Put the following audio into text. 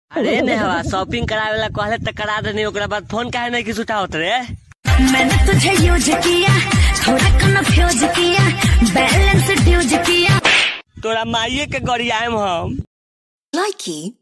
अरे नेहवा शॉपिंग करावे ला कहले त करा देनी, ओकरा बाद फोन काहे नहीं किस उठावत रे? मैंने तुझे यूज किया, थोड़ा कन्फ्यूज किया, बैलेंस ड्यूज किया। तोरा माइये के गरियाम हम। Likey